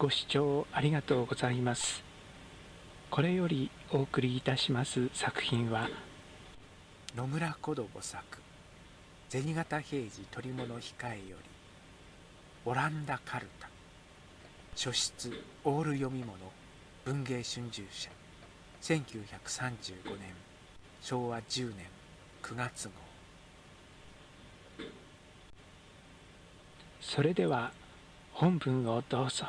ご視聴ありがとうございます。これよりお送りいたします作品は、 野村小道作銭形平次捕物控えよりオランダカルタ、書出オール読み物文芸春秋社1935年昭和10年9月号。 それでは本文をどうぞ。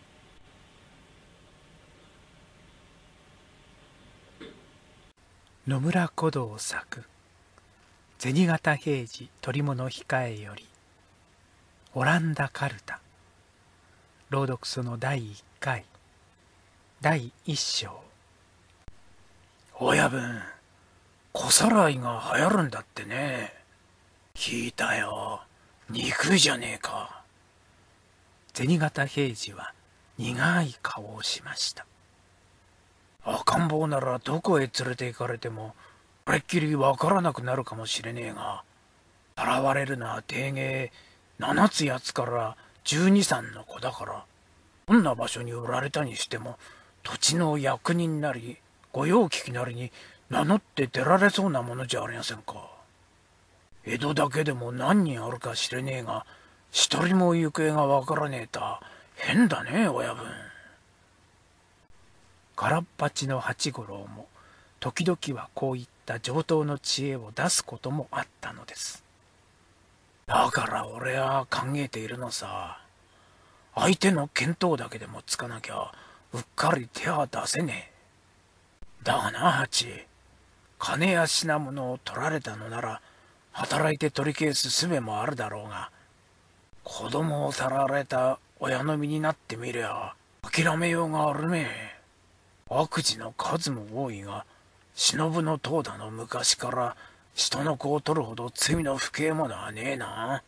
野村小道作銭形平次捕物控えよりオランダカルタ、朗読その第1回第1章。親分、小さらいが流行るんだってね。聞いたよ。憎いじゃねえか。銭形平次は苦い顔をしました。赤ん坊ならどこへ連れて行かれてもあれっきりわからなくなるかもしれねえが、現れるのは定芸7つ8つから12、3の子だから、どんな場所に売られたにしても土地の役人なり御用聞きなりに名乗って出られそうなものじゃありませんか。江戸だけでも何人あるか知れねえが、一人も行方がわからねえた。変だね親分。空っ端の八五郎も時々はこういった上等の知恵を出すこともあったのです。だから俺は考えているのさ。相手の見当だけでもつかなきゃうっかり手は出せねえ。だがな八、金や品物を取られたのなら働いて取り返す術もあるだろうが、子供をさらわれた親の身になってみりゃ諦めようがあるめえ。悪事の数も多いが、忍の当だの昔から人の子を取るほど罪の不敬ものはねえな。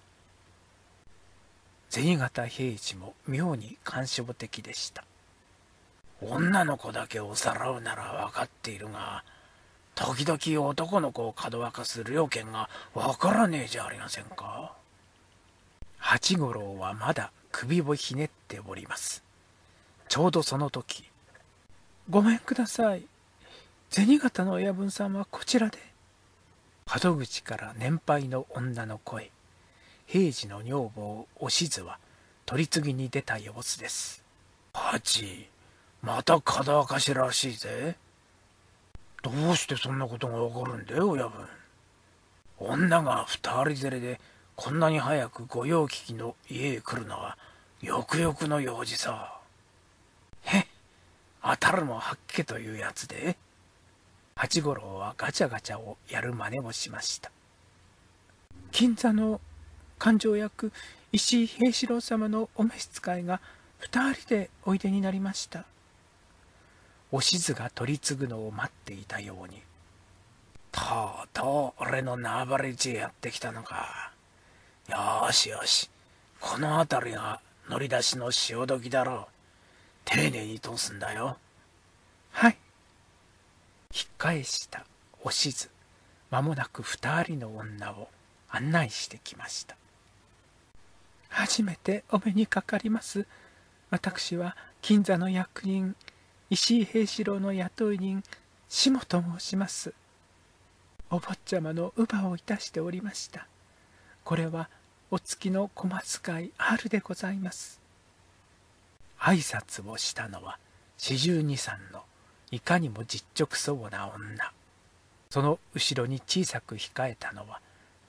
銭形平次も妙に感傷的でした。女の子だけをさらうなら分かっているが、時々男の子をかどわかす了見が分からねえじゃありませんか。八五郎はまだ首をひねっております。ちょうどその時、ごめんください。銭形の親分さんはこちらで。門口から年配の女の声。平次の女房おしずは取り次ぎに出た様子です。八、またかだわかしらしいぜ。どうしてそんなことがわかるんだよ親分。女が二人連れでこんなに早く御用聞きの家へ来るのはよくよくの用事さ。へ、当たるも八家というやつで。八五郎はガチャガチャをやる真似をしました。金座の勘定役石井平四郎様のお召使いが2人でおいでになりました。おしずが取り次ぐのを待っていたように、とうとう俺の縄張り地へやってきたのか。よしよし、この辺りが乗り出しの潮時だろう。丁寧に通すんだよ。はい。引っ返したおしず、間もなく2人の女を案内してきました。初めてお目にかかります。私は金座の役人、石井平四郎の雇い人、下と申します。お坊ちゃまの乳母をいたしておりました。これはお月の小遣い春でございます。挨拶をしたのは42、3のいかにも実直そうな女。その後ろに小さく控えたのは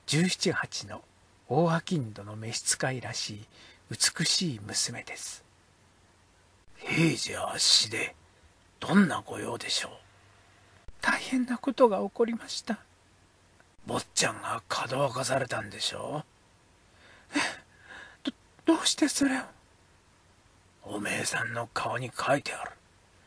17、8の大商人の召使いらしい美しい娘です。平次は死でどんなご用でしょう。大変なことが起こりました。坊ちゃんがかどわかされたんでしょう。どうしてそれを。おめえさんの顔に書いてある。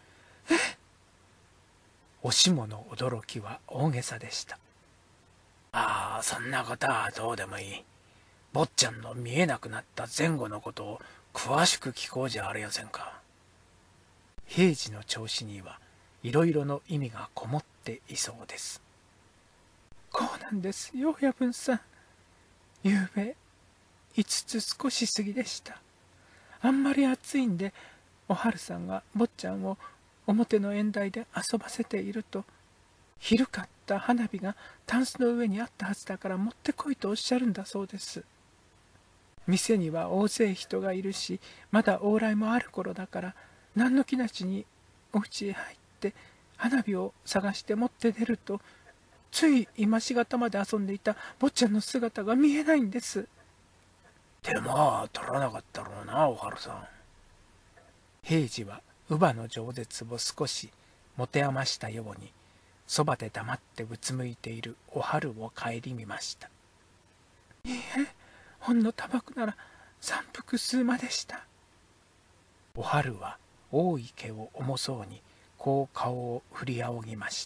おしもの驚きは大げさでした。ああ、そんなことはどうでもいい。坊ちゃんの見えなくなった前後のことを詳しく聞こうじゃありませんか。平次の調子にはいろいろの意味がこもっていそうです。こうなんですよ親分さん。ゆうべ5つ少し過ぎでした。あんまり暑いんでおはるさんが坊ちゃんを表の縁台で遊ばせていると、昼買った花火がタンスの上にあったはずだから持ってこいとおっしゃるんだそうです。店には大勢人がいるし、まだ往来もある頃だから、何の気なしにお家へ入って花火を探して持って出ると、つい今しがたまで遊んでいた坊ちゃんの姿が見えないんです。 手間は取らなかったろうな、おはるさん。 平次は乳母の饒舌を少し持て余したように、そばで黙ってうつむいているおはるを顧みました。いいえ、ほんのタバコなら三服数までした。おはるは大い毛を重そうにこう顔を振り仰ぎました。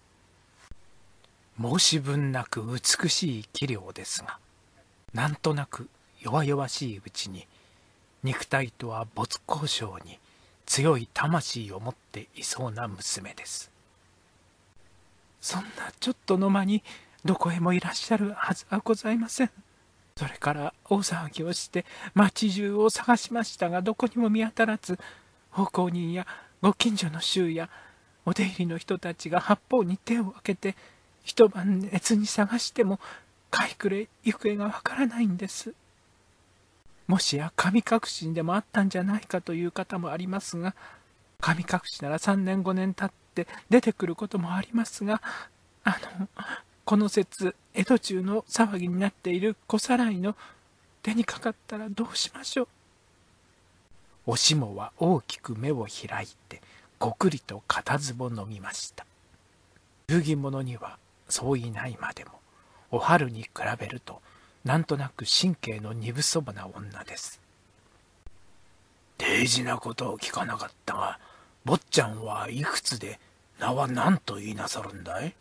申し分なく美しい器量ですが、なんとなく弱々しいうちに肉体とは没交渉に強い魂を持っていそうな娘です。そんなちょっとの間にどこへもいらっしゃるはずはございません。それから大騒ぎをして町中を探しましたがどこにも見当たらず、奉公人やご近所の衆やお出入りの人たちが八方に手を挙げて一晩熱に探してもかいくれ行方がわからないんです。もしや神隠しにでもあったんじゃないかという方もありますが、神隠しなら3年5年経って出てくることもありますが、この節江戸中の騒ぎになっている小さらいの手にかかったらどうしましょう。おしもは大きく目を開いてごくりと固唾を飲みました。流儀者にはそういないまでもおはるに比べるとなんとなく神経の鈍そぼな女です。 大事なことを聞かなかったが、坊ちゃんはいくつで、名は何と言いなさるんだい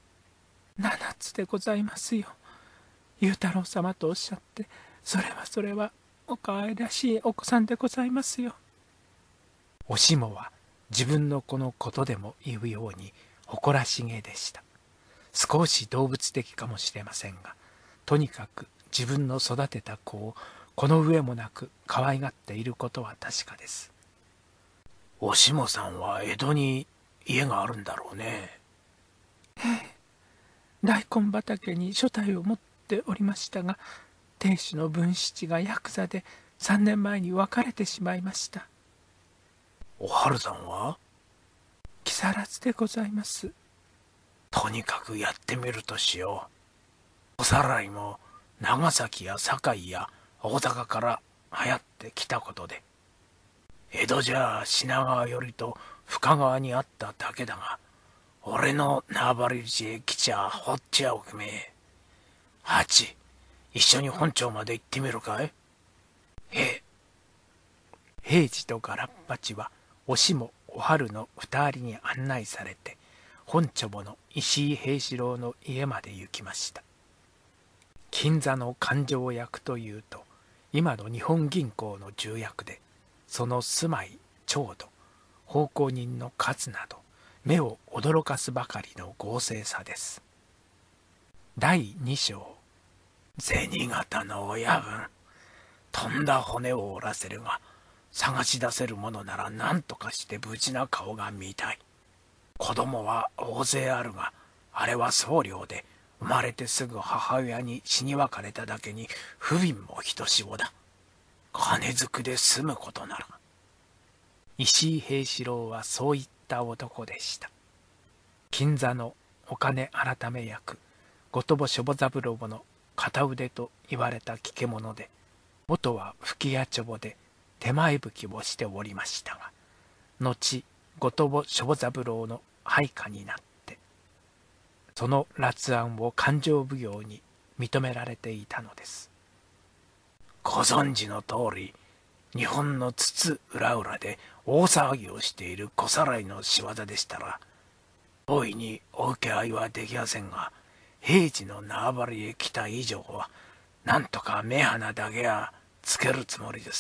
？7つでございますよ。雄太郎様とおっしゃって、それはおかわいらしいお子さんでございますよ。おしもは自分の子のことでも言うように誇らしげでした。少し動物的かもしれませんが、とにかく自分の育てた子をこの上もなく可愛がっていることは確かです。 おしもさんは江戸に家があるんだろうね。 ええ、大根畑に所帯を持っておりましたが、亭主の文七がヤクザで3年前に別れてしまいました。 おはるさんは木更津でございます。 とにかくやってみるとしよう。おさらいも長崎や堺や大阪から流行ってきたことで、江戸じゃ品川よりと深川にあっただけだが、俺の縄張り地へ来ちゃほっちゃおくめえ。ハチ、一緒に本庁まで行ってみるかい？ええ。 平次とガラッパチはおしもおはるの2人に案内されて本庁の石井平四郎の家まで行きました。金座の勘定役というと今の日本銀行の重役で、その住まい調度奉公人の数など目を驚かすばかりの豪勢さです。第2章。 銭形の親分、飛んだ骨を折らせるが探し出せるものなら何とかして無事な顔が見たい。子供は大勢あるが、あれは僧侶で生まれてすぐ母親に死に別れただけに不憫もひとしおだ。金づくで済むことなら。 石井平四郎はそういった男でした。金座のお金改め役後鳥羽諸母三郎の片腕と言われた聞け者で、元は吹屋帳で手前吹きをしておりましたが、後後鳥羽諸母三郎の配下になってその辣案を勘定奉行に認められていたのです。 ご存知の通り、日本の津々浦々で大騒ぎをしている小さらいの仕業でしたら、大いにお受け合いはできませんが、平次の縄張りへ来た以上は、なんとか目鼻だけはつけるつもりです。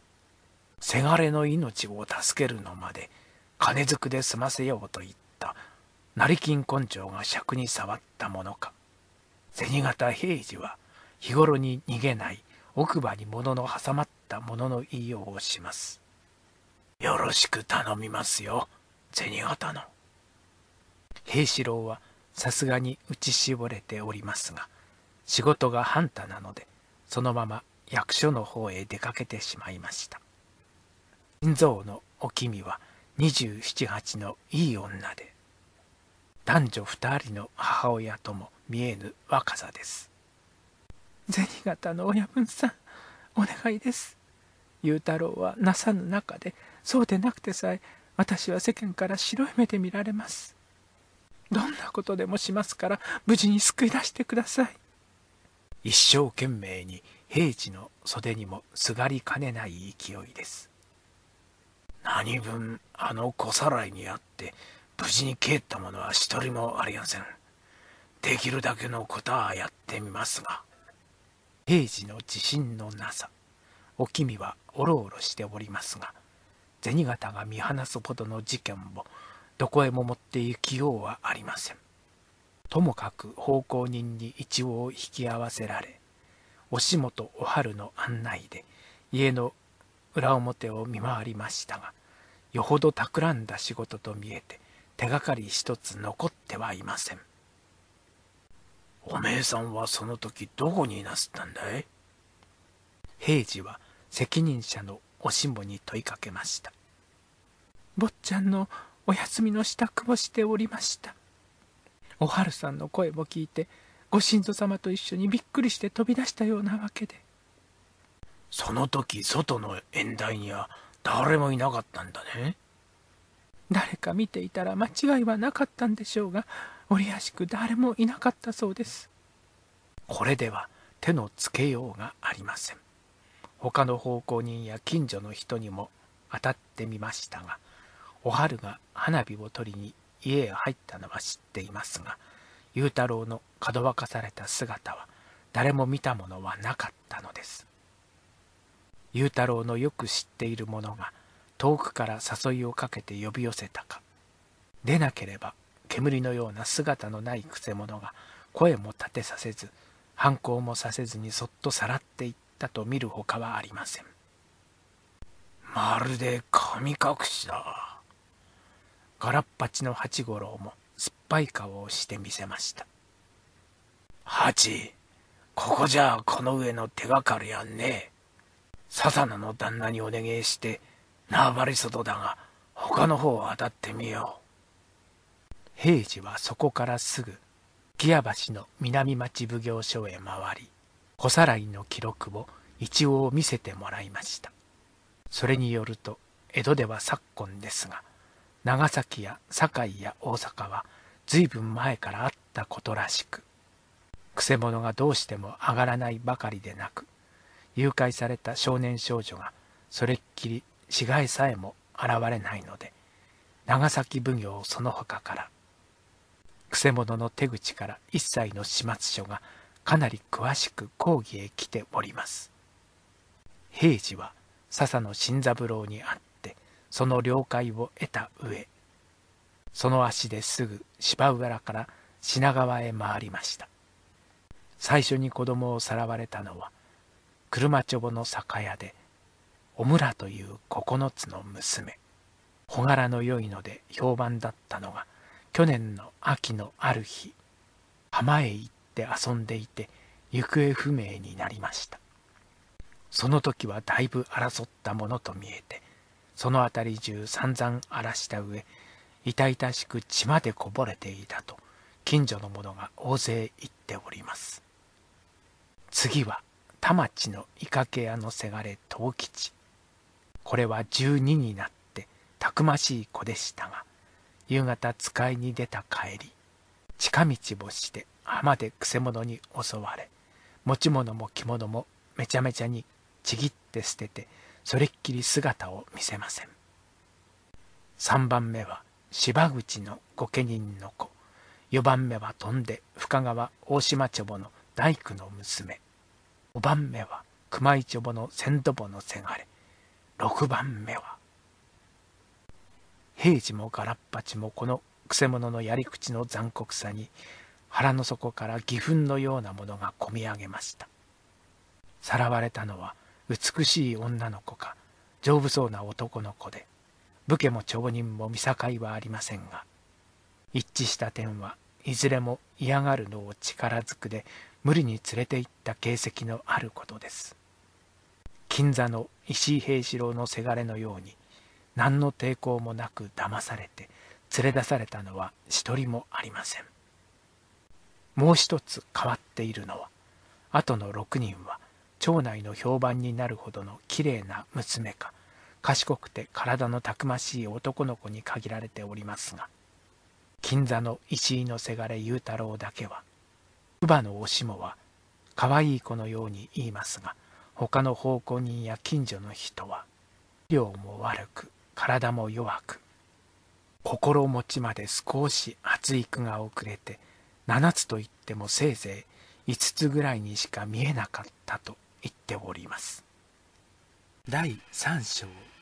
せがれの命を助けるのまで、金づくで済ませようと言った成金根性が尺に触ったものか、銭形平次は日頃に逃げない奥歯に物の挟まったものの言いようをします。 よろしく頼みますよ、銭形の。 平四郎はさすがに打ち絞れておりますが、仕事が半端なので、そのまま役所の方へ出かけてしまいました。心臓のおきみは27、8のいい女で、男女2人の母親とも見えぬ若さです。銭形の親分さん、お願いです。雄太郎はなさぬ中で、そうでなくてさえ、私は世間から白い目で見られます。どんなことでもしますから、無事に救い出してください。一生懸命に平次の袖にもすがりかねない勢いです。 何分あの小さらいにあって無事に帰った者は一人もありません。できるだけのことはやってみますが。 平次の自信のなさ、おきみはおろおろしておりますが、銭形が見放すほどの事件をどこへも持って行きようはありません。ともかく奉公人に一応引き合わせられ、押本お春の案内で家の裏表を見回りましたが、よほど企んだ仕事と見えて手がかり一つ残ってはいません。 おめえさんはその時どこにいなすったんだい？ 平次は責任者のおしもに問いかけました。坊ちゃんのお休みの支度をしておりました。お春さんの声を聞いて、ご新造様と一緒にびっくりして飛び出したようなわけで。 その時外の縁台には誰もいなかったんだね。 誰か見ていたら間違いはなかったんでしょうが、折やしく誰もいなかったそうです。これでは手のつけようがありません。他の奉公人や近所の人にも当たってみましたが、お春が花火を取りに家へ入ったのは知っていますが、雄太郎のかどわかされた姿は誰も見たものはなかったのです。雄太郎のよく知っている者が遠くから誘いをかけて呼び寄せたか、でなければ煙のような姿のないくせ者が声も立てさせず、反抗もさせずにそっとさらっていったと見るほかはありません。 まるで神隠しだ。 ガラッパチの八五郎も酸っぱい顔をしてみせました。 八、ここじゃこの上の手がかりやんねえ。笹名の旦那にお願いして縄張り外だが、他の方を当たってみよう。平次はそこからすぐ木屋橋の南町奉行所へ回り、小さらいの記録を一応見せてもらいました。それによると、江戸では昨今ですが、長崎や堺や大阪は随分前からあったことらしく、くせ者がどうしても上がらないばかりでなく、誘拐された少年少女がそれっきり死骸さえも現れないので、長崎奉行その他からくせ者の手口から一切の始末書がかなり詳しく講義へ来ております。平次は笹野新三郎に会ってその了解を得た上、その足ですぐ芝浦から品川へ回りました。最初に子供をさらわれたのは車帳の酒屋でおむらという9つの娘。朗らの良いので評判だったのが、去年の秋のある日、浜へ行って遊んでいて行方不明になりました。その時はだいぶ争ったものと見えて、その辺り中散々荒らした上、痛々しく血までこぼれていたと近所の者が大勢言っております。次は田町のイカケ屋のせがれ藤吉。これは12になってたくましい子でしたが、夕方使いに出た帰り、近道をして浜でくせ者に襲われ、持ち物も着物もめちゃめちゃにちぎって捨てて、それっきり姿を見せません。3番目は芝口の御家人の子、4番目は飛んで深川大島町の大工の娘、5番目は熊井町の千度坊のせがれ、6番目は平次もガラッパチもこのくせ者のやり口の残酷さに腹の底から義憤のようなものがこみ上げました。さらわれたのは美しい女の子か丈夫そうな男の子で、 武家も町人も見境はありませんが、一致した点はいずれも嫌がるのを力ずくで無理に連れて行った形跡のあることです。金座の石井平四郎のせがれのように何の抵抗もなく騙されて連れ出されたのは一人もありません。もう一つ変わっているのは、あとの6人は町内の評判になるほどのきれいな娘か賢くて体のたくましい男の子に限られておりますが、金座の石井のせがれ雄太郎だけは、乳母のおしもはかわいい子のように言いますが、他の奉公人や近所の人は量も悪く体も弱く、心持ちまで少し発育が遅れて、7つと言ってもせいぜい5つぐらいにしか見えなかったと言っております。第3章。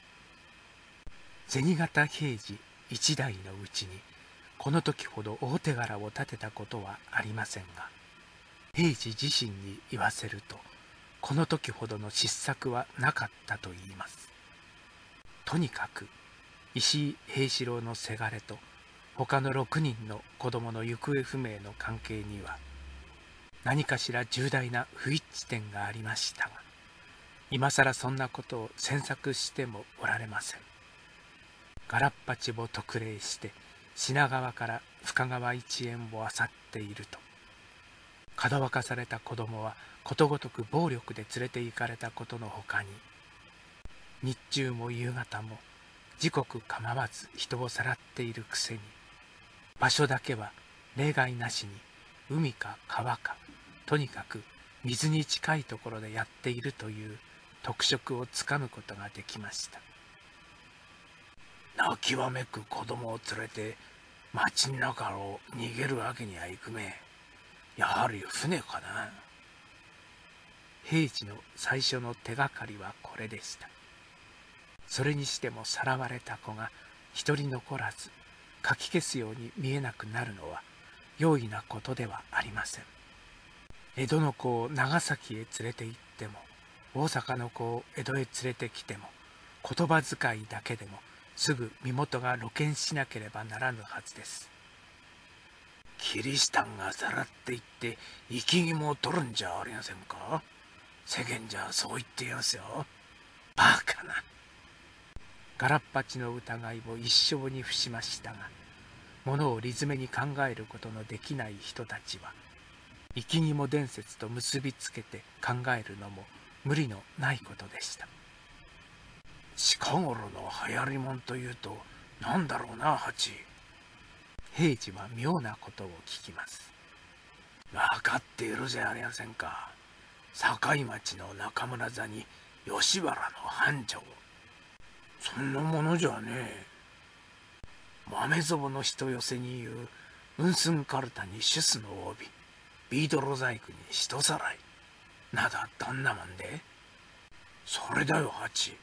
銭形平次一代のうちにこの時ほど大手柄を立てたことはありませんが、平次自身に言わせるとこの時ほどの失策はなかったと言います。とにかく石井平四郎のせがれと他の6人の子供の行方不明の関係には何かしら重大な不一致点がありましたが、今さらそんなことを詮索してもおられません。ガラッパチを特例して品川から深川一円を漁っていると、かどわかされた子供はことごとく暴力で連れて行かれたことのほかに、日中も夕方も時刻構わず人をさらっているくせに、場所だけは例外なしに海か川か、とにかく水に近いところでやっているという特色をつかむことができました。泣きわめく子供を連れて町の中を逃げるわけにはいくめ。やはり船かな。平次の最初の手がかりはこれでした。それにしてもさらわれた子が一人残らずかき消すように見えなくなるのは容易なことではありません。江戸の子を長崎へ連れて行っても、大阪の子を江戸へ連れてきても、言葉遣いだけでもすぐ身元が露見しなければならぬはずです。キリシタンがさらっていって生き肝を取るんじゃありませんか。世間じゃそう言っていますよ。バカな。ガラッパチの疑いを一生に付しましたが、ものを理詰めに考えることのできない人たちは、生き肝伝説と結びつけて考えるのも無理のないことでした。近頃の流行りもんというと何だろうな、ハチ。平次は妙なことを聞きます。分かっているじゃありませんか。堺町の中村座に吉原の繁盛。そんなものじゃねえ。豆蔵の人寄せに言うウンスンカルタにシュスの帯、ビードロ細工に人さらいなどどんなもんで。それだよ、ハチ。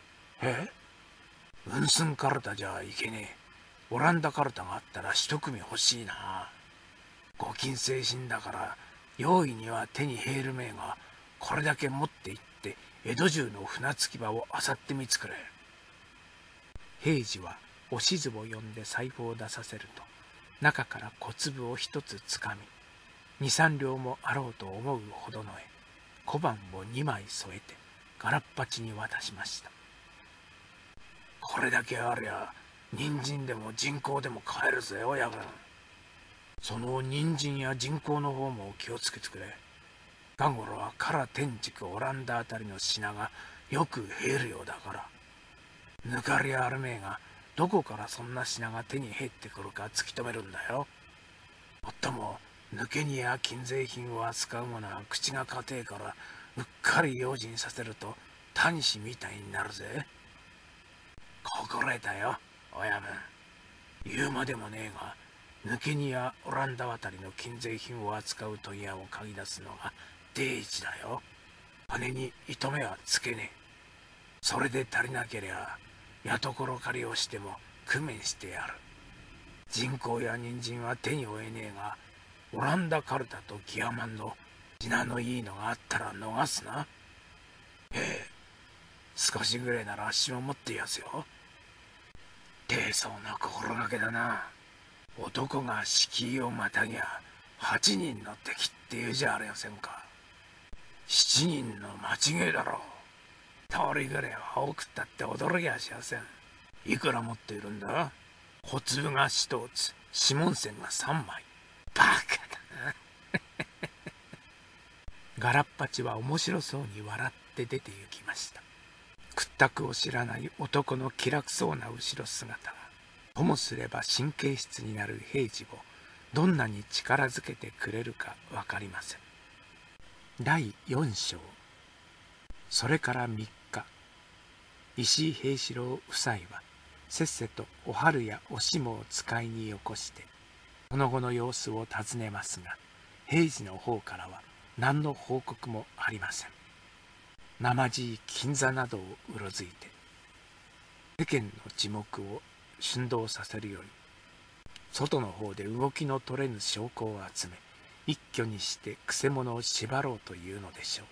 ウンスンカルタじゃいけねえ。オランダカルタがあったら一組欲しいな。ご金精神だから容易には手に入るめえが、これだけ持って行って江戸中の船着き場を漁ってみつくれ。平次はおしずを呼んで財布を出させると、中から小粒を一つつかみ、2、3両もあろうと思うほどの小判を2枚添えてガラッパチに渡しました。これだけありゃ人参でも人工でも買えるぜ、親分。その人参や人工の方も気をつけてくれ。元頃は唐天竺オランダあたりの品がよく入るようだから。抜かりあるめえがどこからそんな品が手に入ってくるか突き止めるんだよ。もっとも抜け荷や金税品を扱うものは口が堅えから、うっかり用心させるとタニシみたいになるぜ。心得たよ、親分。言うまでもねえが、抜け荷やオランダ渡りの金税品を扱う問屋を嗅ぎ出すのが第一だよ。金に糸目はつけねえ。それで足りなけりゃやところ借りをしても工面してやる。人工や人参は手に負えねえが、オランダカルタとギアマンの品のいいのがあったら逃すな。少しぐらいならあっしも持っていやすよ。 低層な心がけだな。男が敷居をまたぎゃ8人の敵っていうじゃありませんか。7人の間違いだろう。通りぐらいは多くったって驚きはしません。いくら持っているんだ？小粒が1つ、指紋線が3枚。バカだな。 ガラッパチは面白そうに笑って出て行きました。屈託を知らない男の気楽そうな後ろ姿が、ともすれば神経質になる平次をどんなに力づけてくれるか分かりません。第4章。それから3日、石井平四郎夫妻はせっせとお春やおしもを使いによこしてその後の様子を尋ねますが、平次の方からは何の報告もありません。生地金座などをうろついて世間の耳目を振動させるより、外の方で動きの取れぬ証拠を集め一挙にしてくせ者を縛ろうというのでしょう。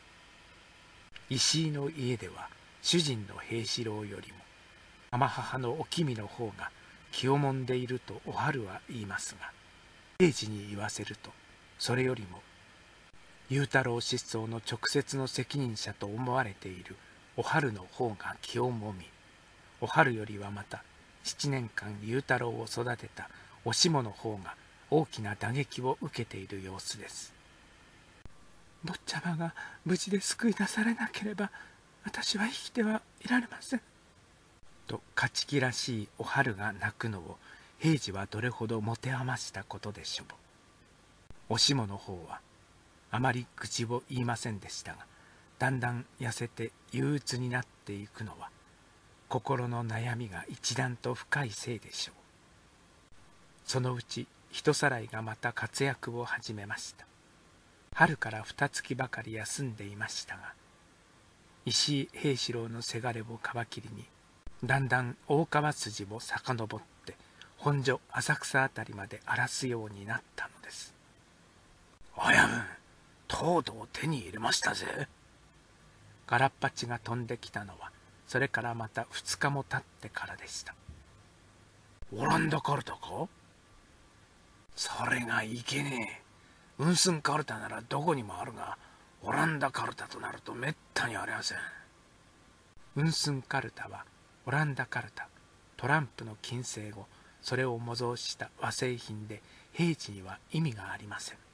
石井の家では主人の平四郎よりも天母のお君の方が気をもんでいるとお春は言いますが、平次に言わせるとそれよりも雄太郎失踪の直接の責任者と思われているお春の方が気をもみ、お春よりはまた7年間雄太郎を育てたおしもの方が大きな打撃を受けている様子です。坊ちゃまが無事で救い出されなければ私は生きてはいられません。と勝ち気らしいお春が泣くのを平次はどれほど持て余したことでしょう。おしもの方はあまり口を言いませんでしたが、だんだん痩せて憂鬱になっていくのは心の悩みが一段と深いせいでしょう。そのうち人さらいがまた活躍を始めました。春から2月ばかり休んでいましたが、石井平四郎のせがれを皮切りにだんだん大川筋を遡って本所浅草あたりまで荒らすようになったのです。 親分、とうとう手に入れましたぜ。 ガラッパチが飛んできたのはそれからまた2日も経ってからでした。 オランダカルタか？それがいけねえ。ウンスンカルタならどこにもあるが、オランダカルタとなるとめったにありません。 ウンスンカルタはオランダカルタ、トランプの金星後、それを模造した和製品で平時には意味がありません。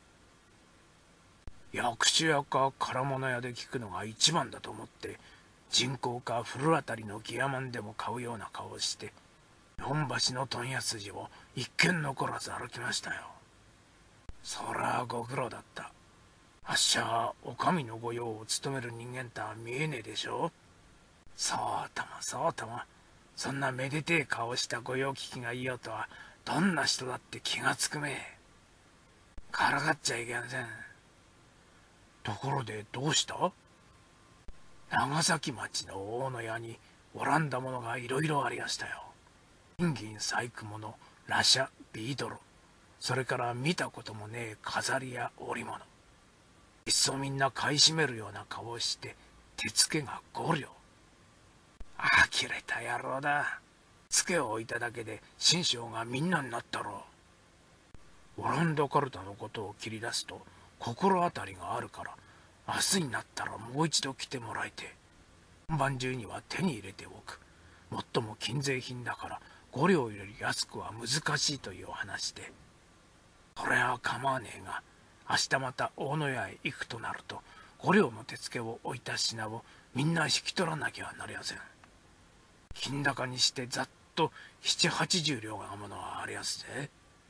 薬種屋か唐物屋で聞くのが一番だと思って、人工か古当たりのギアマンでも買うような顔をして、日本橋の問屋筋を一軒残らず歩きましたよ。そらあご苦労だった。あっしゃお上の御用を務める人間とは見えねえでしょ。そうともそうとも、そんなめでてえ顔した御用聞きがいようとはどんな人だって気がつくめえ。からかっちゃいけません。ところでどうした？長崎町の大野屋にオランダものがいろいろありましたよ。金銀細工物、ラシャ、ビードロ、それから見たこともねえ飾りや織物。いっそみんな買い占めるような顔をして手付けが5両。呆れた野郎だ。つけを置いただけで新章がみんなになったろう。オランダカルタのことを切り出すと心当たりがあるから、明日になったらもう一度来てもらいて、本番中には手に入れておく。もっとも金税品だから5両より安くは難しいというお話で。それは構わねえが、明日また大野屋へ行くとなると5両の手付けを置いた品をみんな引き取らなきゃなりません。金高にしてざっと7、80両がものはありやすぜ。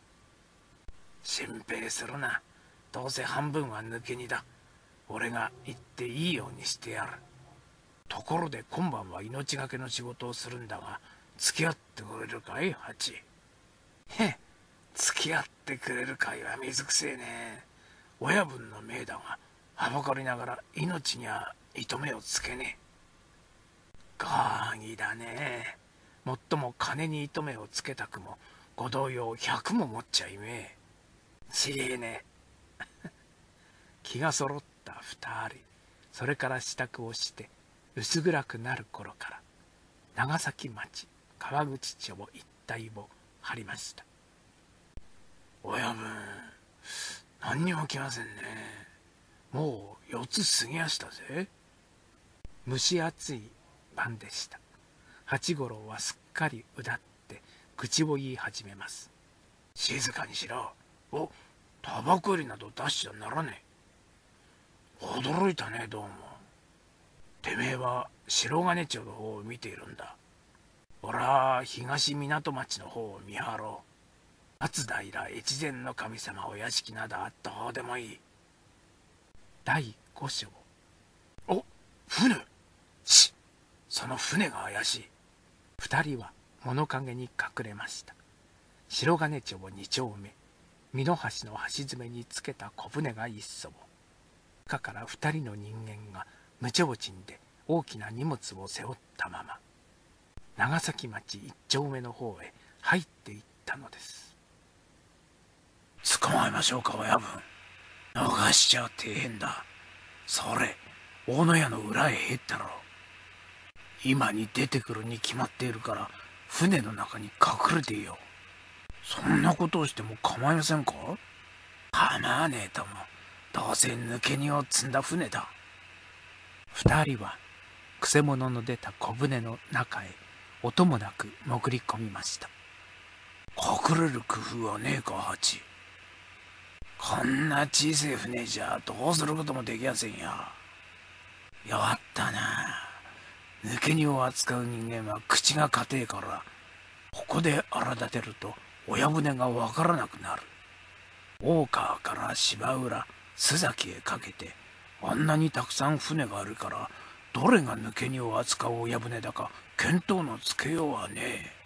心配するな。どうせ半分は抜け荷だ。俺が行っていいようにしてやる。ところで今晩は命がけの仕事をするんだが、付き合ってくれるかい、ハチ。へっ、付き合ってくれるかいは水くせえね。親分の命だが、はばかりながら命には糸目をつけねえ。ガーギだね。もっとも金に糸目をつけたくも、ご同様100も持っちゃいめえ。ちげえね。気が揃った2人、それから支度をして薄暗くなる頃から長崎町川口町一帯を張りました。 親分、何にも来ませんね。もう4つ過ぎやしたぜ。 蒸し暑い晩でした。八五郎はすっかりうだって口を言い始めます。 静かにしろ。タバコ売りなど出しちゃならねえ。驚いたね、どうも。てめえは白金町の方を見ているんだ。俺は東港町の方を見張ろう。松平越前の神様お屋敷などどうでもいい。 第5章。 船。その船が怪しい。 2人は物陰に隠れました。白金町2丁目、美濃橋の橋詰めにつけた小舟が一艘。中から2人の人間が無提灯で大きな荷物を背負ったまま長崎町1丁目の方へ入っていったのです。 捕まえましょうか、親分。逃しちゃ大変だ。それ大野屋の裏へ入ったろう。今に出てくるに決まっているから船の中に隠れていよう。そんなことをしても構いませんか？構わねえとも。どうせ抜け荷を積んだ船だ。 2人はくせ者の出た小舟の中へ音もなく潜り込みました。 隠れる工夫はねえか、ハチ。こんな小さい船じゃどうすることもできやせんや。弱ったな。抜け荷を扱う人間は口が堅えから、ここで荒立てると親船がわからなくなる。大川から芝浦、須崎へかけてあんなにたくさん船があるから、どれが抜け荷を扱う親船だか見当のつけようはね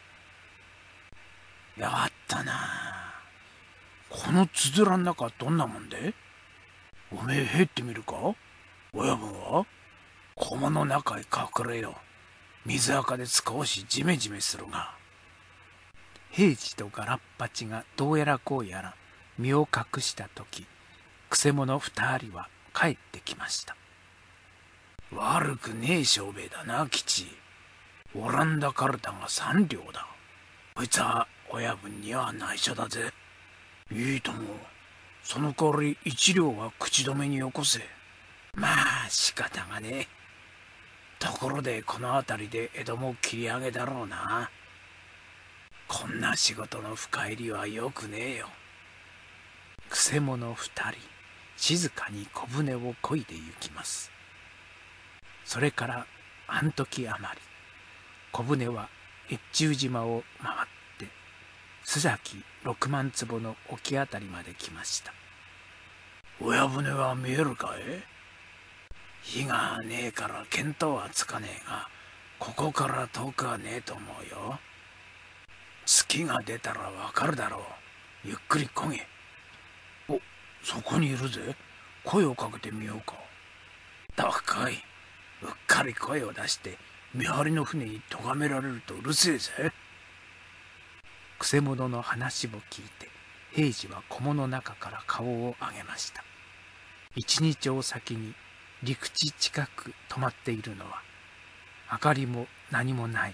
え。弱ったな。このつづらん中はどんなもんで？おめえ入ってみるか？親分は小間の中へ隠れよう。水垢で少しジメジメするが。 平次とガラッパチがどうやらこうやら身を隠した時、くせ者2人は帰ってきました。 悪くねえ商売だな、吉。オランダカルタが3両だ。こいつは親分には内緒だぜ。いいとも。その代わり1両は口止めによこせ。まあ仕方がねえ。ところでこの辺りで江戸も切り上げだろうな。こんな仕事の深入りはよくねえよ。 くせ者2人静かに小舟を漕いで行きます。それから半時余り、小舟は越中島を回って須崎6万坪の沖あたりまで来ました。 親船は見えるかい？火がねえから見当はつかねえが、ここから遠くはねえと思うよ。月が出たらわかるだろう。ゆっくり漕げ。そこにいるぜ。声をかけてみようか。どっこい。うっかり声を出して見張りの船に咎められるとうるせえぜ。 くせ者の話を聞いて平次は菰の中から顔を上げました。一日丁先に陸地近く止まっているのは明かりも何もない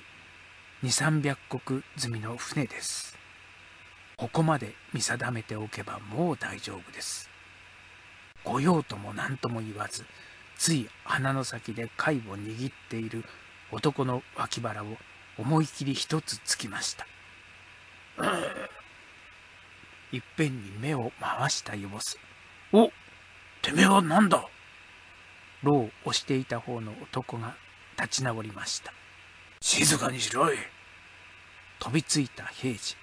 200、300石積みの船です。ここまで見定めておけばもう大丈夫です。御用とも何とも言わず、つい鼻の先で貝を握っている男の脇腹を思い切り一つつきました。いっぺんに目を回した様子。 てめえは何だ？ 牢を押していた方の男が立ち直りました。 静かにしろい。 飛びついた平次。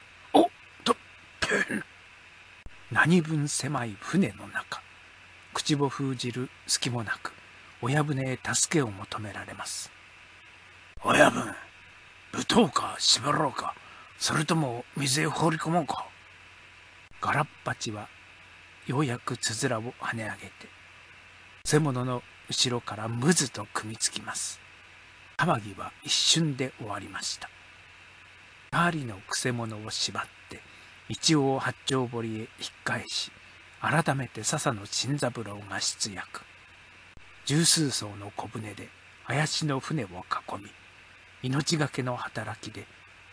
何分狭い船の中、口を封じる隙もなく親船へ助けを求められます。 親分、ぶとうか縛ろうか、それとも水へ放り込もうか。 ガラッパチはようやくつづらを跳ね上げて瀬物の後ろからむずと組みつきます。騒ぎは一瞬で終わりました。2人のくせ者を縛って一応八丁堀へ引っ返し、改めて笹野新三郎が出役。十数艘の小舟で林の船を囲み、命がけの働きで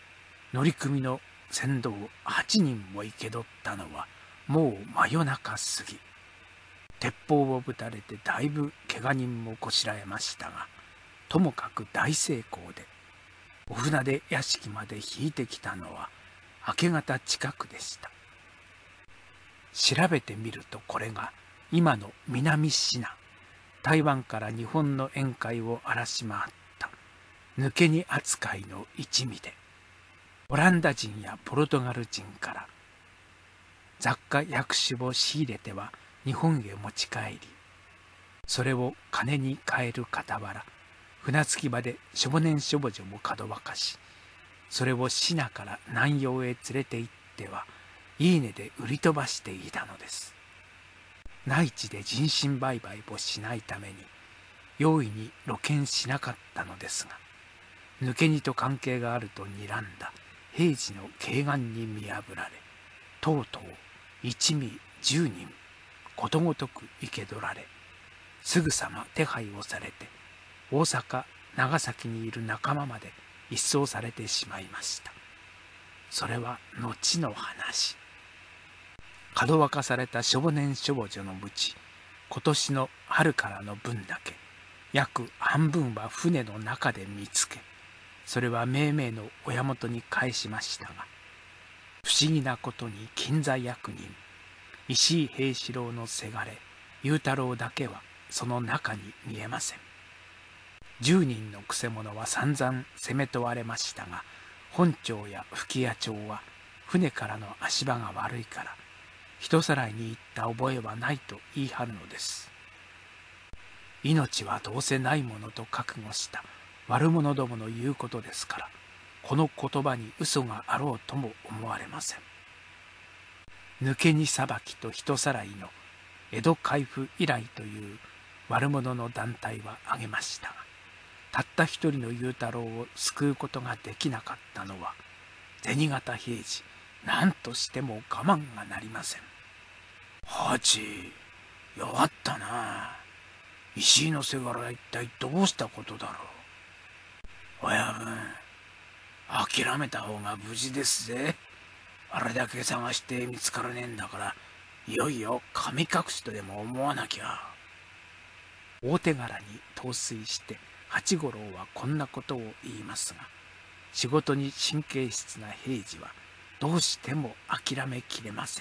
乗組の船頭8人も生け捕ったのはもう真夜中過ぎ。鉄砲をぶたれてだいぶ怪我人もこしらえましたが、ともかく大成功で、お船で屋敷まで引いてきたのは明け方近くでした。調べてみると、これが今の南シナ、台湾から日本の沿海を荒らし回った抜け荷扱いの一味で、オランダ人やポルトガル人から雑貨薬種を仕入れては日本へ持ち帰り、それを金に換える傍ら、船着き場で少年少女もかどわかし、それをシナから南洋へ連れて行ってはいい値で売り飛ばしていたのです。内地で人身売買をしないために容易に露見しなかったのですが、抜け荷と関係があると睨んだ平治の警眼に見破られ、とうとう一味10人ことごとく生け捕られ、すぐさま手配をされて大阪長崎にいる仲間まで一掃されてしまいました。それは後の話。かどわかされた少年少女のうち、今年の春からの分だけ約半分は船の中で見つけ、それはめいめいの親元に返しましたが、不思議なことに近在役人石井平四郎のせがれ雄太郎だけはその中に見えません。10人のくせ者は散々攻め問われましたが、本庁や吹屋町は船からの足場が悪いから人さらいに行った覚えはないと言い張るのです。命はどうせないものと覚悟した悪者どもの言うことですから、この言葉に嘘があろうとも思われません。抜け荷裁きと人さらいの江戸海部以来という悪者の団体は挙げましたが、たった一人の雄太郎を救うことができなかったのは銭形平次何としても我慢がなりません。ハチ、弱ったな。石井のせがれは一体どうしたことだろう。親分、諦めた方が無事ですぜ。あれだけ探して見つからねえんだから、いよいよ神隠しとでも思わなきゃ。大手柄に陶酔して八五郎はこんなことを言いますが、仕事に神経質な平次はどうしても諦めきれません。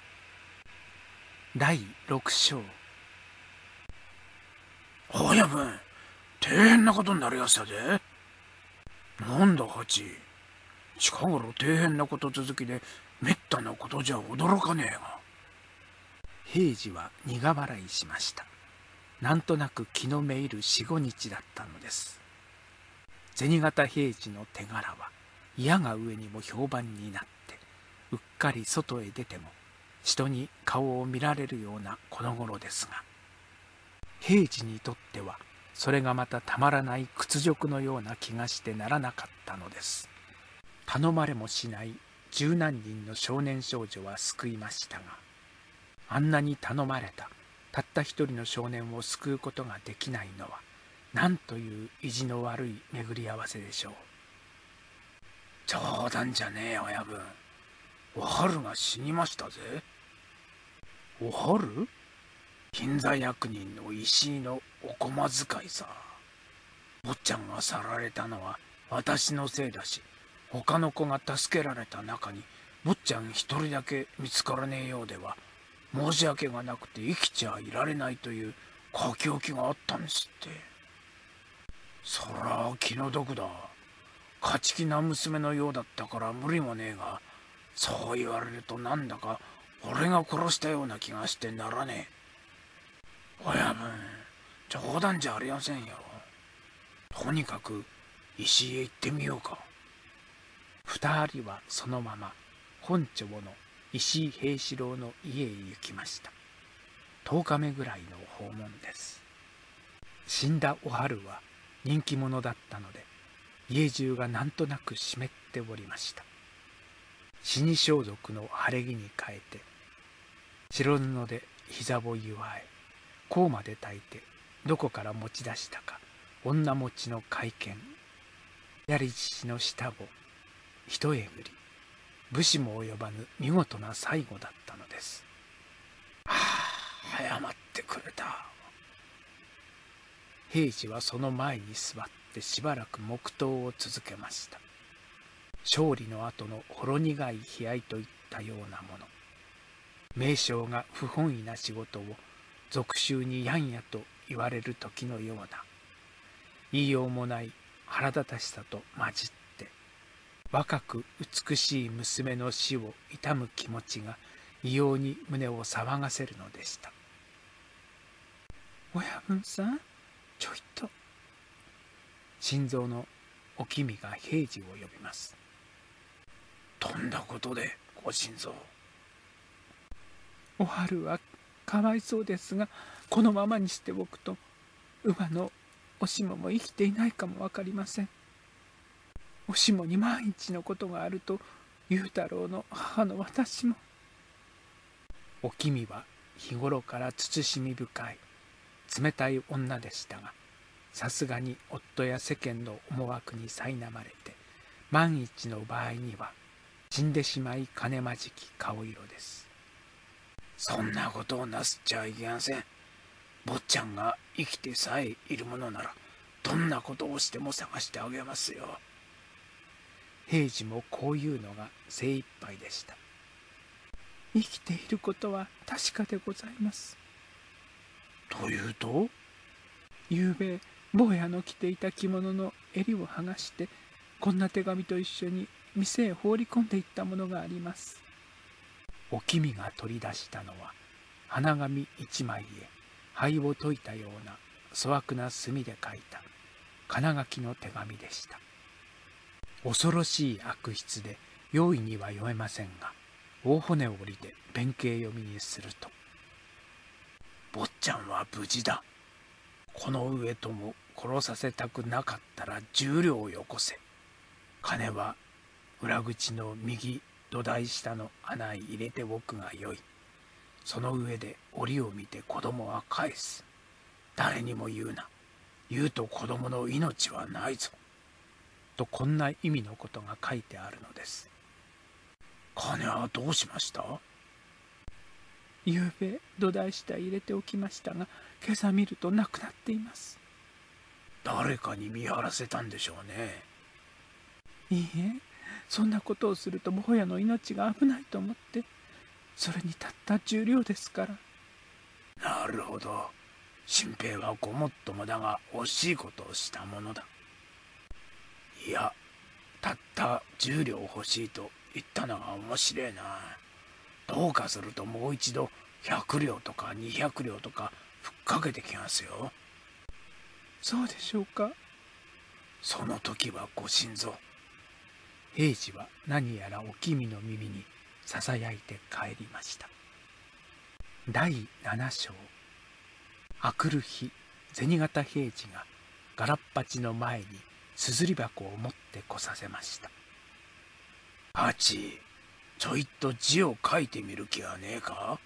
第6章。親分、大変なことになりやしたぜ。なんだハチ、近頃大変なこと続きでめったなことじゃ驚かねえが。平次は苦笑いしました。なんとなく気のめいる4、5日だったのです。銭形平次の手柄は嫌が上にも評判になって、うっかり外へ出ても人に顔を見られるようなこの頃ですが、平次にとってはそれがまたたまらない屈辱のような気がしてならなかったのです。頼まれもしない十何人の少年少女は救いましたが、あんなに頼まれたたった一人の少年を救うことができないのは、なんという意地の悪い巡り合わせでしょう。冗談じゃねえ親分、お春が死にましたぜ。お春？近在役人の石井のお駒使いさ。坊ちゃんが去られたのは私のせいだし、他の子が助けられた中に坊ちゃん一人だけ見つからねえようでは申し訳がなくて生きちゃいられないという書き置きがあったんですって。そら気の毒だ。勝ち気な娘のようだったから無理もねえが、そう言われるとなんだか俺が殺したような気がしてならねえ。親分、冗談じゃありませんよ。とにかく石井へ行ってみようか。二人はそのまま本庁の石井平四郎の家へ行きました。10日目ぐらいの訪問です。死んだお春は人気者だったので、家中がなんとなく湿っておりました。死に装束の晴れ着に変えて、白布で膝を結わえ、甲まで炊いてどこから持ち出したか女持ちの懐剣、槍獅子の下を一えぐり、武士も及ばぬ見事な最後だったのです。 謝ってくれた。 平次はその前に座ってしばらく黙祷を続けました。勝利の後のほろ苦い悲哀といったようなもの、名将が不本意な仕事を俗衆にやんやと言われる時のような言いようもない腹立たしさと混じって、若く美しい娘の死を悼む気持ちが異様に胸を騒がせるのでした。親分さん、ちょいと。心臓のおきみが平次を呼びます。 とんだことで、ご心臓。 お春はかわいそうですが、このままにしておくと乳母のおしもも生きていないかもわかりません。おしもに万一のことがあると雄太郎の母の私も。おきみは日頃から慎み深い冷たい女でしたが、さすがに夫や世間の思惑に苛まれて、万一の場合には死んでしまいかねまじき顔色です。 そんなことをなすっちゃいけません。坊ちゃんが生きてさえいるものなら、どんなことをしても探してあげますよ。 平次もこういうのが精一杯でした。生きていることは確かでございます。 というと？ ゆうべ坊やの着ていた着物の襟を剥がして、こんな手紙と一緒に店へ放り込んでいったものがあります。おきみが取り出したのは花紙一枚へ灰を溶いたような粗悪な墨で書いた金書きの手紙でした。恐ろしい悪筆で容易には読めませんが、大骨折りで弁慶読みにすると、 坊ちゃんは無事だ。この上とも殺させたくなかったら10両よこせ。金は裏口の右土台下の穴へ入れておくがよい。その上で折を見て子供は返す。誰にも言うな。言うと子供の命はないぞ。 とこんな意味のことが書いてあるのです。 金はどうしました？ ゆうべ土台下へ入れておきましたが、今朝見るとなくなっています。 誰かに見張らせたんでしょうね。 いいえ、そんなことをすると坊やの命が危ないと思って、それにたった10両ですから。 なるほど。新平はごもっともだが惜しいことをしたものだ。いや、たった10両欲しいと言ったのが面白いな。どうかするともう一度100両とか200両とかふっかけてきますよ。 そうでしょうか。 その時はご心臓。 平次は何やらおきみの耳にささやいて帰りました。第7章。あくる日、銭形平次がガラッパチの前にすずり箱を持ってこさせました。 ハチ、ちょいと字を書いてみる気はねえか？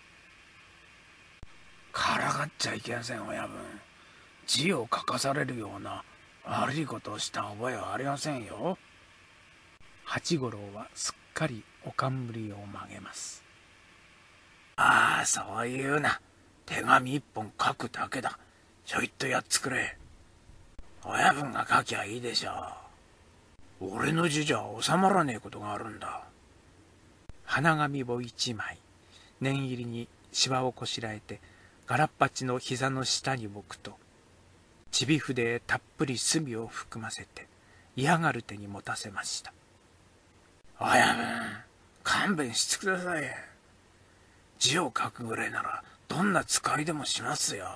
からかっちゃいけません、親分。字を書かされるような悪いことをした覚えはありませんよ。 八五郎はすっかりお冠を曲げます。 ああ、そういうな。手紙一本書くだけだ。ちょいとやっつくれ。親分が書きゃいいでしょう。俺の字じゃ収まらねえことがあるんだ。 花紙を一枚念入りにしわをこしらえてガラッパチの膝の下に置くと、ちび筆へたっぷり墨を含ませて嫌がる手に持たせました。 親分、勘弁してください。字を書くぐらいならどんな使いでもしますよ。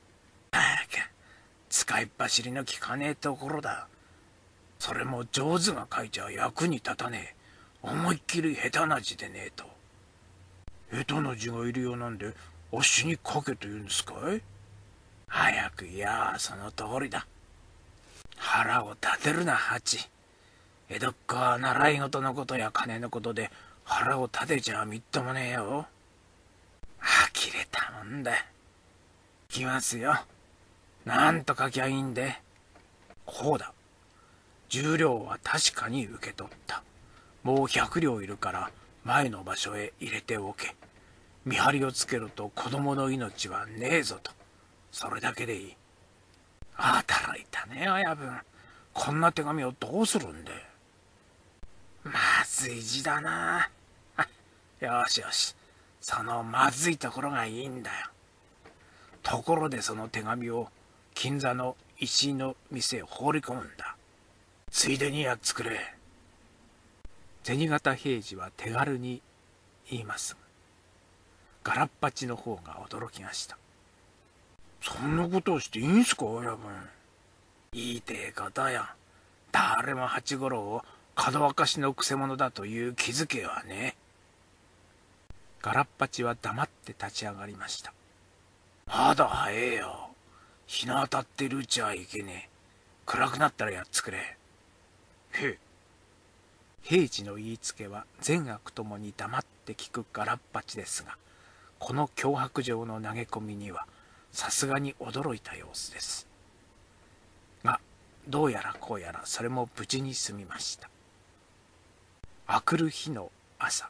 使いっ走りの効かねえところだ。それも上手が書いちゃ役に立たねえ。思いっきり下手な字でねえと。下手な字がいるようなんであっしに書けと言うんですかい？早くいや、その通りだ。腹を立てるな、ハチ。江戸っ子は習い事のことや金のことで腹を立てちゃみっともねえよ。呆れたもんだ。いきますよ。なんと書きゃいいんで。こうだ。10両は確かに受け取った。 もう100両いるから前の場所へ入れておけ。見張りをつけると子供の命はねえぞと。それだけでいい。働いたね、親分。こんな手紙をどうするんで。まずい字だな。よしよし。そのまずいところがいいんだよ。ところでその手紙を金座の石井の店へ放り込むんだ。ついでにやっつくれ。銭形平次は手軽に言います。ガラッパチの方が驚きました。そんなことをしていいんすか、親分。言いてえことよ。誰も八五郎をかどわかしのくせ者だという気づけはね。ガラッパチは黙って立ち上がりました。まだ早えよ。日の当たってるうちはいけねえ。暗くなったらやっつくれ。へえ。平次の言いつけは善悪ともに黙って聞くガラッパチですが、この脅迫状の投げ込みにはさすがに驚いた様子です。が、どうやらこうやらそれも無事に済みました。明くる日の朝。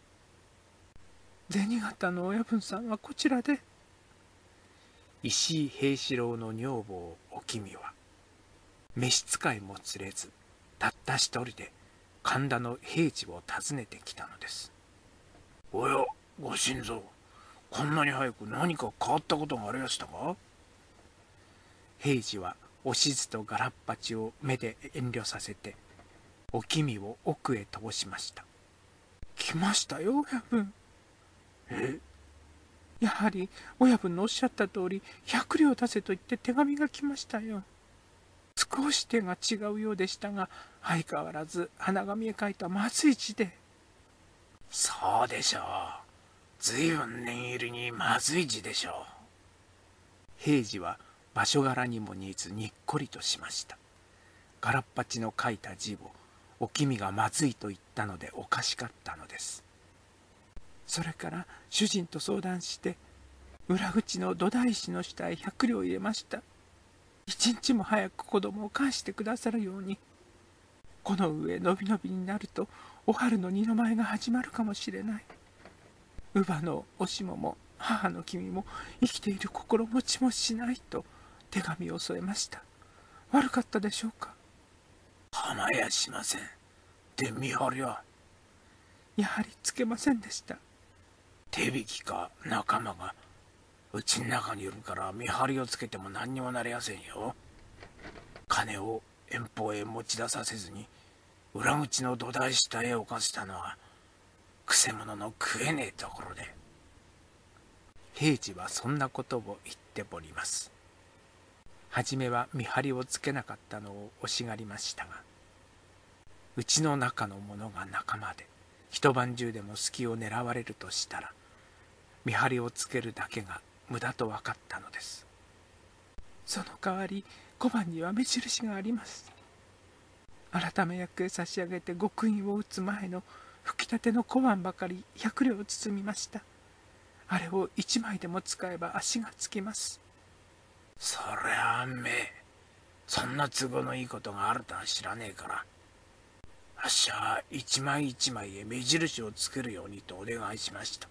銭形の親分さんはこちらで。 石井平四郎の女房おきみは召使いも連れずたった一人で神田の平次を訪ねてきたのです。おや、ご新造、こんなに早く何か変わったことがありましたか。平次はおしずとガラッパチを目で遠慮させておきみを奥へ通しました。 来ましたよ、親分。 え？ やはり親分のおっしゃった通り100両出せと言って手紙が来ましたよ。少し手が違うようでしたが相変わらず鼻紙へ書いたまずい字で。 そうでしょう。ずいぶん念入りにまずい字でしょう。平次は場所柄にも似ずにっこりとしました。ガラッパチの書いた字をおきみがまずいと言ったのでおかしかったのです。 それから主人と相談して裏口の土台石の下へ100両入れました。一日も早く子供を返してくださるように。この上のびのびになるとお春の二の舞が始まるかもしれない。乳母のおしもも母の君も生きている心持ちもしないと手紙を添えました。悪かったでしょうか。 構やしません。で見張りはやはりつけませんでした。 手引きか仲間がうちの中にいるから見張りをつけても何にもなりやせんよ。金を遠方へ持ち出させずに裏口の土台下へ置かせたのはくせ者の食えねえところで。 平次はそんなことを言っております。はじめは見張りをつけなかったのを惜しがりましたが、うちの中の者が仲間で一晩中でも隙を狙われるとしたら見張りをつけるだけが無駄と分かったのです。その代わり小判には目印があります。改め役へ差し上げて極印を打つ前の吹き立ての小判ばかり100両包みました。あれを1枚でも使えば足がつきます。 そりゃあめえ、そんな都合のいいことがあるとは知らねえから、あっしは一枚一枚へ目印をつけるようにとお願いしました。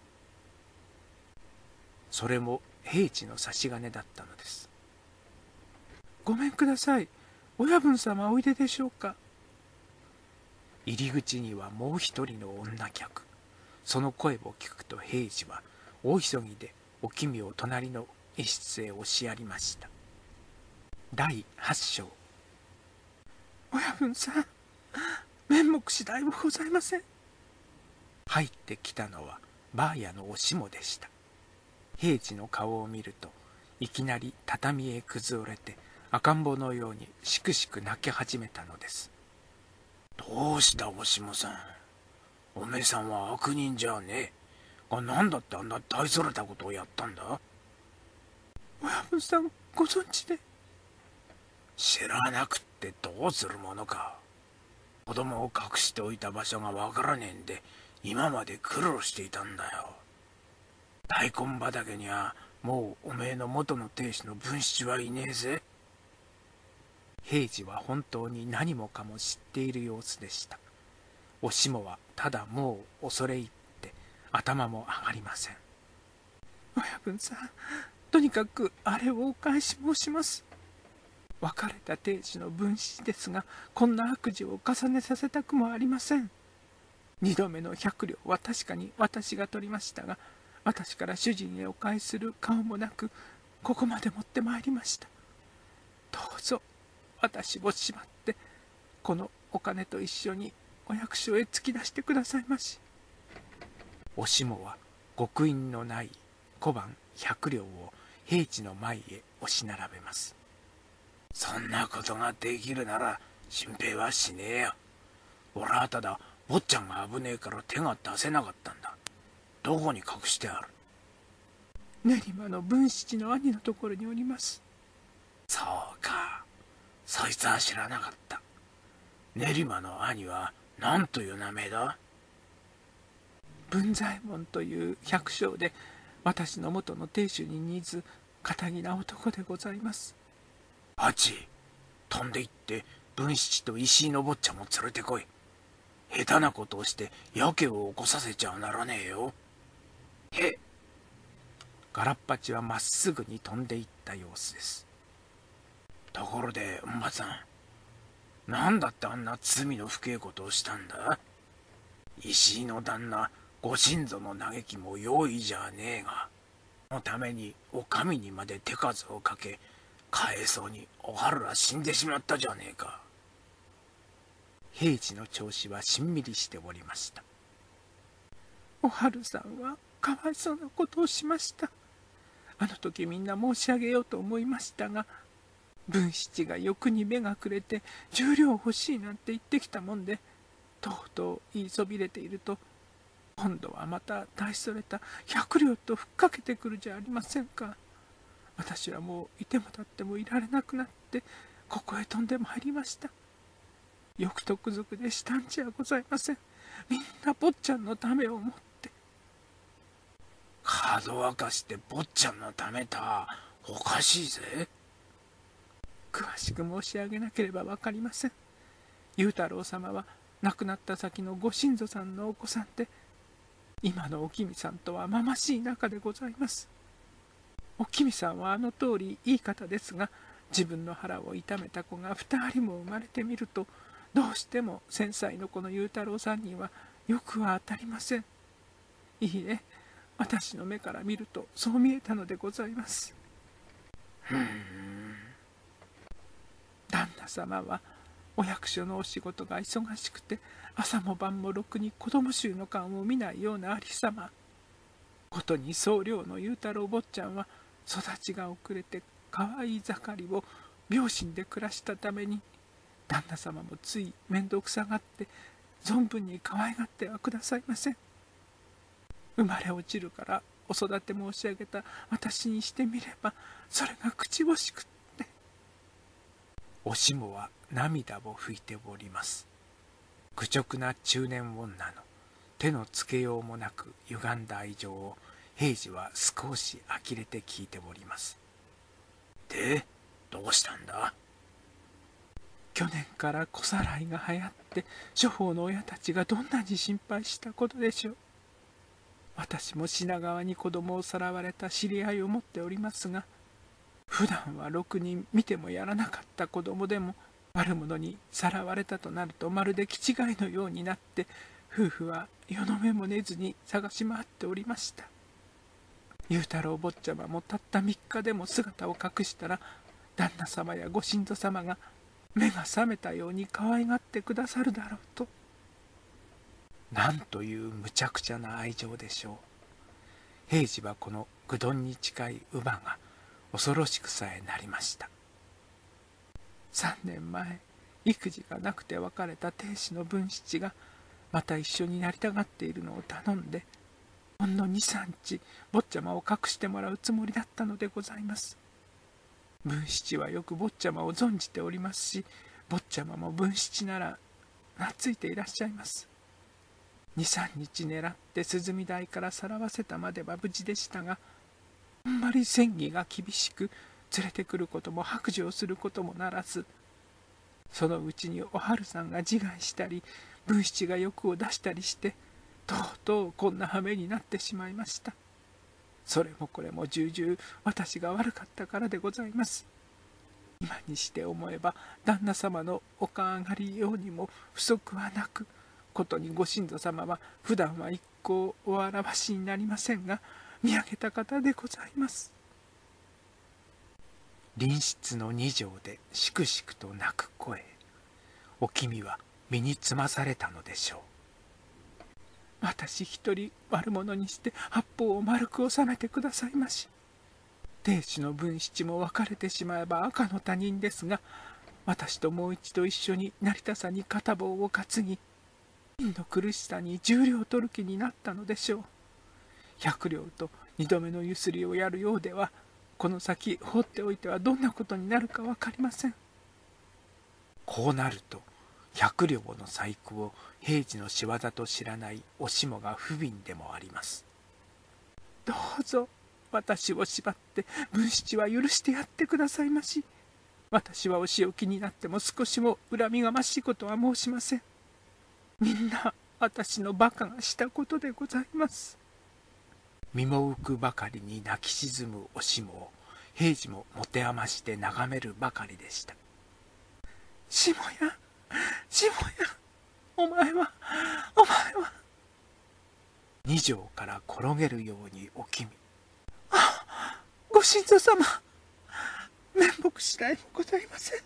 それも平次の差し金だったのです。ごめんください。親分様おいででしょうか。入り口にはもう一人の女客。その声を聞くと平次は大急ぎでおきみを隣の一室へ押しやりました。第8章。親分さん、面目次第もございません。入ってきたのはばあやのおしもでした。平次の顔を見るといきなり畳へ崩れて赤ん坊のようにしくしく泣き始めたのです。 どうしたおしもさん、おめえさんは悪人じゃねえ。なんだってあんな大それたことをやったんだ。 親分さんご存知で。 知らなくってどうするものか。子供を隠しておいた場所がわからねえんで今まで苦労していたんだよ。大根畑にはもうおめえの元の亭主の文七はいねえぜ。 平次は本当に何もかも知っている様子でした。 おしもはただもう恐れ入って頭も上がりません。 親分さん、とにかくあれをお返し申します。別れた亭主の分子ですが、こんな悪事を重ねさせたくもありません。二度目の100両は確かに私が取りましたが、私から主人へお返しする顔もなく、ここまで持ってまいりました。どうぞ私をしまって、このお金と一緒にお役所へ突き出してくださいまし。 おしもは極印のない小判100両を平地の前へ押し並べます。 そんなことができるなら心配はしねえよ。俺はただ坊ちゃんが危ねえから手が出せなかったんだ。どこに隠してある？練馬の文七の兄のところにおります。そうか、そいつは知らなかった。練馬の兄は何という名前だ？文左衛門という百姓で、私の元の亭主に似ず堅気な男でございます。あち、飛んで行って文七と石井の坊ちゃんも連れてこい。下手なことをしてやけを起こさせちゃならねえよ。へ。 ガラッパチはまっすぐに飛んでいった様子です。 ところでおばさん、なんだってあんな罪の深いことをしたんだ？石井の旦那ご親族の嘆きも容易じゃねえが、そのためにお上にまで手数をかけ、かえそうにお春は死んでしまったじゃねえか。 平次の調子はしんみりしておりました。 お春さんはかわいそうなことをしました。あの時みんな申し上げようと思いましたが、文七が欲に目がくれて10両欲しいなんて言ってきたもんで、とうとう言いそびれていると、今度はまた大それた100両とふっかけてくるじゃありませんか。私はもういても立ってもいられなくなって、ここへ飛んでまいりました。欲得族でしたんじゃございません。みんな坊ちゃんのためを思って。かどわかして坊ちゃんのためた、おかしいぜ。詳しく申し上げなければ分かりません。雄太郎様は亡くなった先のご親族さんのお子さんで、今のおきみさんとはまましい仲でございます。おきみさんはあの通りいい方ですが、自分の腹を痛めた子が2人も生まれてみると、どうしても繊細のこの雄太郎さんにはよくは当たりません。いいえ、私の目から見るとそう見えたのでございます。旦那様はお役所のお仕事が忙しくて、朝も晩もろくに子供衆の顔を見ないようなありさま。ことに総領の雄太郎坊ちゃんは育ちが遅れて可愛い盛りを両親で暮らしたために、旦那様もつい面倒くさがって存分に可愛がってはくださいません。生まれ落ちるからお育て申し上げた私にしてみれば、それが口惜しくって。 おしもは涙を拭いております。愚直な中年女の手のつけようもなく歪んだ愛情を平次は少し呆れて聞いております。 で、どうしたんだ？去年から小さらいが流行って、諸方の親たちがどんなに心配したことでしょう。私も品川に子供をさらわれた知り合いを持っておりますが、普段はろくに見てもやらなかった子供でも、悪者にさらわれたとなるとまるで気違いのようになって、夫婦は夜の目も寝ずに探し回っておりました。雄太郎坊ちゃまもたった3日でも姿を隠したら、旦那様やご親族様が目が覚めたように可愛がってくださるだろうと。 なんというむちゃくちゃな愛情でしょう。平次はこの愚鈍に近い乳母が恐ろしくさえなりました。 3年前、育児がなくて別れた亭主の文七がまた一緒になりたがっているのを頼んで、ほんの2、3日坊ちゃまを隠してもらうつもりだったのでございます。文七はよく坊ちゃまを存じておりますし、坊ちゃまも文七なら懐いていらっしゃいます。2、3日狙って涼み台からさらわせたまでは無事でしたが、あんまり戦議が厳しく、連れてくることも白状することもならず、そのうちにお春さんが自害したり、 文七が欲を出したりしてとうとうこんな羽目になってしまいました。それもこれも重々私が悪かったからでございます。今にして思えば旦那様のおか上がりようにも不足はなく、ことにご神祖様は普段は一向お表しになりませんが見上げた方でございます。隣室の二畳でしくしくと泣く声、おきみは身につまされたのでしょう。私一人悪者にして八方を丸く収めてくださいまし。亭主の文七も別れてしまえば赤の他人ですが、私ともう一度一緒に成田山に片棒を担ぎ、陰の苦しさに10両取る気になったのでしょう。100両と2度目のゆすりをやるようでは、この先放っておいてはどんなことになるか分かりません。こうなると100両の細工を平次の仕業と知らないおしもが不憫でもあります。どうぞ私を縛って文七は許してやってくださいまし。私はお仕置きになっても少しも恨みがましいことは申しません。みんな私のバカがしたことでございます。身も浮くばかりに泣き沈むおしもを平次も持て余して眺めるばかりでした。しもや、しもや、お前は二畳から転げるようにおきみ、ご神祖様、面目次第もございません。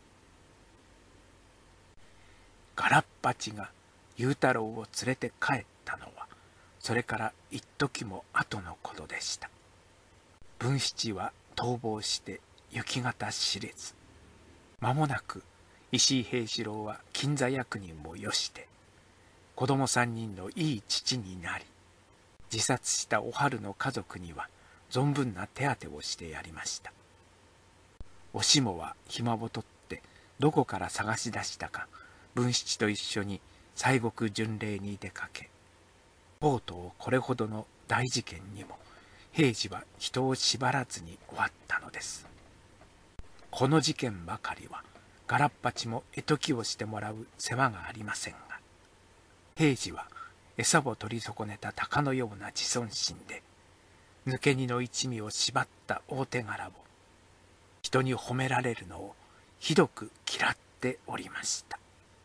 ガラッパチが雄太郎を連れて帰ったのはそれから一時も後のことでした。文七は逃亡して行き方知れず、間もなく石井平四郎は金座役人もよして子供3人のいい父になり、自殺したお春の家族には存分な手当てをしてやりました。おしもは暇を取ってどこから探し出したか文七と一緒に西国巡礼に出かけ、とうとうこれほどの大事件にも平次は人を縛らずに終わったのです。この事件ばかりはガラッパチも絵解きをしてもらう世話がありませんが、平次は餌を取り損ねた鷹のような自尊心で抜け荷の一味を縛った大手柄を人に褒められるのをひどく嫌っておりました。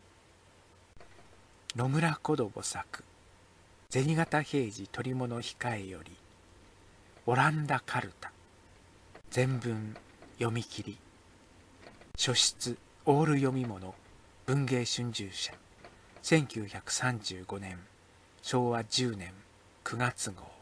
野村小道作銭形平次取物控えよりオランダカルタ全文読み切り、書出オール読み物文芸春秋社1935年昭和10年9月号。